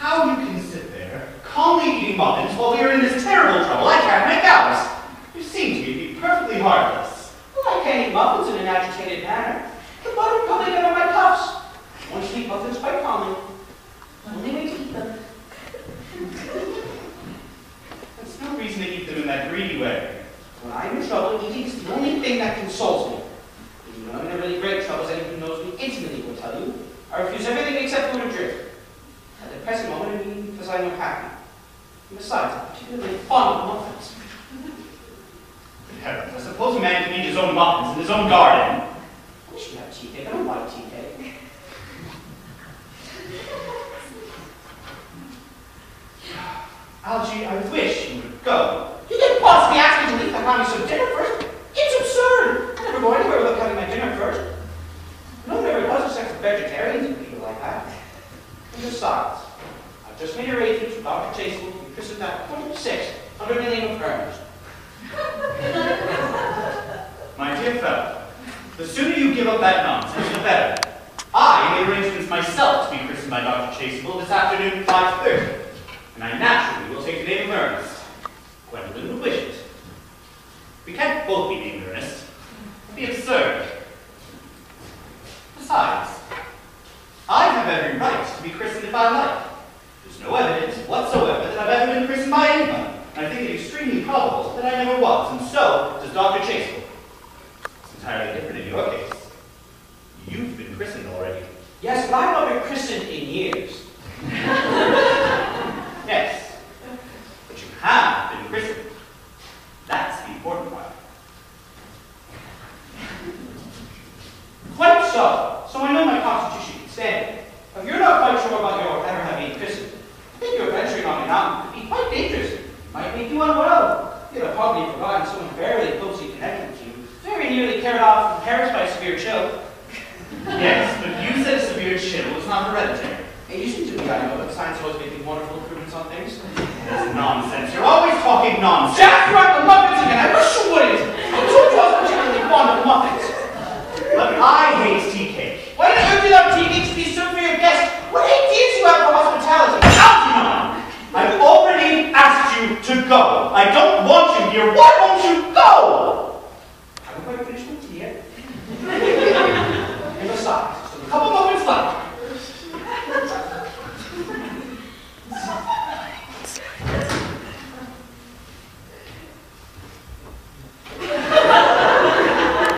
How you can sit there, calmly eating muffins while we are in this terrible trouble I can't make out. You seem to be perfectly heartless. Well, I can't eat muffins in an agitated manner. The butter will probably get on my cuffs. I want to eat muffins quite calmly. Only way to eat them. There's no reason to eat them in that greedy way. When I'm in trouble, eating is the only thing that consoles me. If you know I'm in a really great trouble, as anyone who knows me intimately will tell you, I refuse everything except food and drink. At the present moment, I'm eating because I'm unhappy. And besides, I'm particularly fond of muffins. Good heavens, I suppose a man can eat his own muffins in his own garden. I wish we had tea cake. I don't like tea cake. Algie, I wish you would go. You can't possibly ask me to leave the house for dinner first. It's absurd. I never go anywhere without having my dinner first. No one ever does except for vegetarians and people like that. And besides, I've just made arrangements with Dr. Chasuble to be christened at 26 under the name of Earnest. My dear fellow, the sooner you give up that nonsense, the better. I made arrangements myself to be christened by Dr. Chasuble this afternoon at 5:30, and I naturally will take the name of Earnest. Gwendolen would wish it. We can't both be named Earnest. It would be absurd. Besides, I have every right to be christened if I like. There's no evidence whatsoever that I've ever been christened by anyone, and I think it extremely probable that I never was, and so does Dr. Chasuble. It's entirely different in your case. You've been christened already. Yes, but I've not been christened in years. Yes, but you have been christened. That's the important part. Quite so. So I know my constitution can stand it. If you're not quite sure about your ever having christened, I think your venturing on the mountain could be quite dangerous. It might make you unwell. You'd have probably forgotten someone very closely connected with you, very nearly carried off from Paris by a severe chill. Yes, but you said a severe chill was not hereditary. It used to be, I know, but science always making wonderful improvements on things. That's nonsense. You're always talking nonsense. Just what